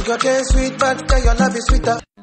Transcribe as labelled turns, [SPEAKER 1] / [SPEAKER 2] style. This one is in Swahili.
[SPEAKER 1] Your taste sweet, but your love is sweeter.